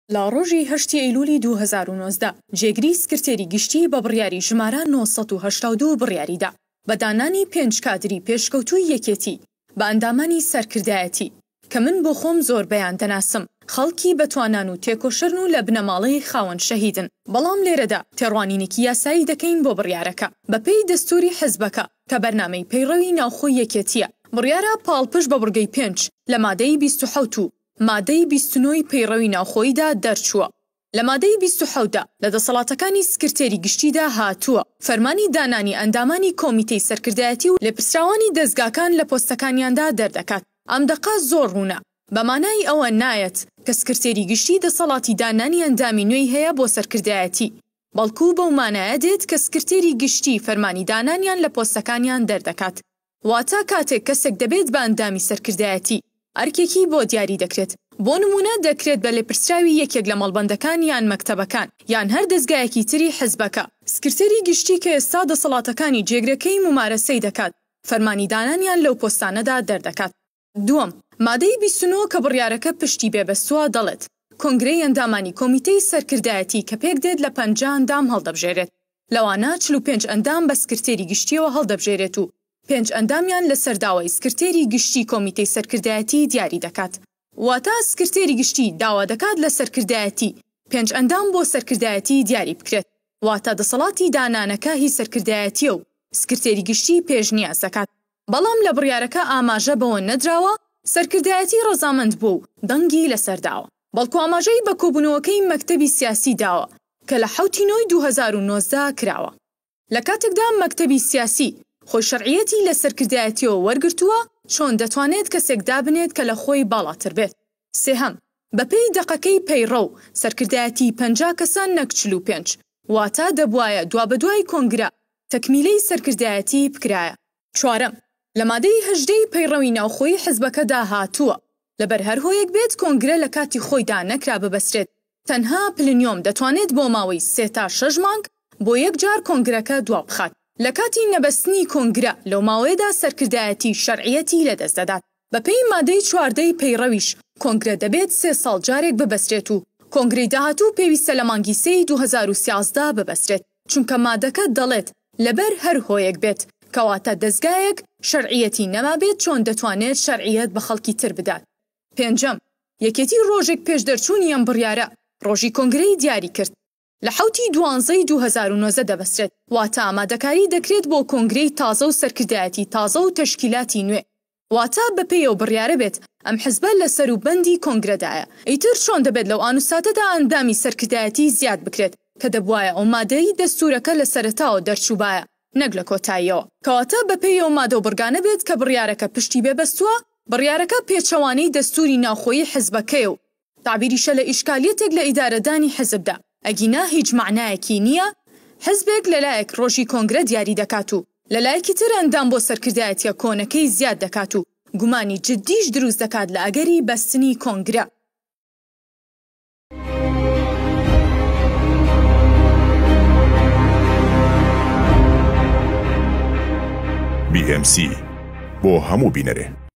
لە ڕۆژی 8 ئەیلولی 2019 جێگری سکرتێری گشتی بە بڕیاری ژمارە 982 بڕیاریدا بە دانانی 5 کادری پێشکەوتووی یەکێتی بە ئەندامانی سەرکردایەتی کە من بۆ خۆم زۆر بەیان دەناسم خەڵکی بەتوانان و تێکۆشەرن و لە بنەماڵەی خاوەن شەهیدن. بەڵام لێرەدا تێڕوانینێکی یاسایی دەکەین بۆ بڕیارەکە بەپێی دەستوری حزبەکە کە بەرنامەی پەیڕەوی ناوخۆی یەکێتیە. بڕیارە پاڵپش بە بڕگەی 5 لە مادەی 27 و مادەی 29 پەیڕەوی ناوخۆیدا دەرچووە. لە مادەی 27دا لە دەسەڵاتەکانی سکرتێری گشتیدا هاتووە فەرمانی دانانی ئەندامانی کۆمیتەی سەرکردایەتی و لێپرسراوانی دەستگاکان لە پۆستەکانیاندا دەردەکات. ئەم دەقا زۆر ڕوونە بەمانای ئەوە نایەت کە سکرتێری گشتی دەسەڵاتی دانانی ئەندامی نوێی هەیە بۆ سەرکردایەتی، بەڵکو بەو مانایە دێت کە سکرتێری گشتی فەرمانی دانانیان لە پۆستەکانیان دەردەکات. واتە کاتێک کەسێک دەبێت بە ئەندامی سەرکردایەتی ئەرکێکی بۆ دیاری دەکرێت. بۆ نمونە دەکرێت بە لێپرسراوی یەکێک لە مەڵبەندەکان یان مەکتەبەکان یان هەر دەستگایەکی تری حزبەکە. سکرتێری گشتی کە ئێستا دەسەڵاتەکانی جێگرەکەی ممارەسەی دەکات فەرمانی دانانیان لەو پۆستانەدا دەردەکات. دووەم، مادەی 29 کە بڕیارەکە پشتی بێبەستووە دەڵێت کۆنگرەی ئەندامانی کۆمیتەی سەرکردایەتی کە پێک دێت لە 50 ئەندام هەڵدەبژێرێت، لەوانە 45 ئەندام بە سکرتێری گشتیەوە هەڵدەبژێرێت و 5 ئەندامیان لە سەرداوای سکرتێری گشتی کۆمیتەی سەرکردایەتی دیاری دەکات. واتە سکرتێری گشتی داوا دەکات لە سەرکردایەتی 5 ئەندام بۆ سەرکردایەتی دیاری بکرێت. واتە دەسەڵاتی دانانەکە هی سەرکردایەتیە و سکرتێری گشتی پێشنیاز دەکات. بەڵام لە بڕیارەکە ئاماژە بەوە نەدراوە سەرکردایەتی ڕەزامەند بوو و دەنگی لەسەرداوە، بەڵکو ئاماژەی بە کۆبوونەوەکەی مەکتەبی سیاسی داوە کە لە 7 نۆی 2019 کراوە. لە کاتێکدا مەکتەبی سیاسی خۆی شەرعیەتی لە سەرکردایەتیەوە وەرگرتووە چۆن دەتوانێت کەسێک دابنێت کە لە خۆی باڵاتر بێت. سێهەم، بەپێی دەقەکەی پەیڕە و سەرکردایەتی 50 کەسان نەک 45 واتە دەبوایە دوابەدوای کۆنگرە تەکمیلەی سەرکردایەتی بکرایە. چوارەم، لە مادەی 18 پەیڕەوی ناوخۆی حزبەکەدا هاتووە لەبەر هەر هۆیەک بێت کۆنگرە لە کاتی خۆیدا نەکرا ببەسترێت، تەنها پلنیۆم دەتوانێت بۆ ماوەی 3 تا 6 مانگ بۆ یەک جار کۆنگرەکە دوا بخات. لە کاتی نەبەستنی کۆنگرە لەو ماوەیەدا سەرکردایەتی شەرعیەتی لەدەست دەدات. بەپێی مادەی 14 پەیڕەویش کۆنگرە دەبێت 3 ساڵ جارێک ببەسترێت و کۆنگرەی داهاتوو پێویستە لە مانگی 3 2013 ببەسترێت، چونکە مادەکە دەڵێت لەبەر هەر هۆیەک بێت کەواتە دەستگایەک شەرعیەتی نەما بێت چۆن دەتوانێت شەرعیەت بە خەڵکی تر بدات. پێنجەم، یەکێتی ڕۆژێک پێش دەرچوونی ئەم بڕیارە ڕۆژی کۆنگرەی دیاری کرد لە 7/12 2019 دەبەسترێت، واتە ئامادەکاری دەکرێت بۆ کۆنگرەی تازە و سەرکردایەتی تازە و تەشکیلاتی نوێ. واتە بەپێیەوە بڕیارە بێت ئەم حزبە لە سەروبەندی کۆنگرەدایە. ئیتر چۆن دەبێت لەو ئانوساتەدا ئەندامی سەرکردایەتی زیاد بکرێت کە دەبوایە ئەو مادەی دەستورەکە لە سەرەتاوە دەرچووبایە نەک لە کۆتاییەوە. کەواتە بەپێیەوە مادە و بڕگانە بێت کە بڕیارەکە پشتی بێبەستووە، بڕیارەکە پێچەوانەی دەستوری ناوخۆیی حزبەکەیە و تعبیریشە لە ئیشکالیەتێک لە ئیدارەدانی حزبدا. ئەگینا هیچ معنایەکی نییە حزبێک لەلایەک ڕۆژی کۆنگرە دیاری دەکات و لەلایەکی تر ئەندام بۆ سەرکردایەتیە کۆنەکەی زیاد دەکات و گومانی جددیش دروست دەکات لە ئەگەری بەستنی کۆنگرە. BMC بۆ هەموو بینەرێ.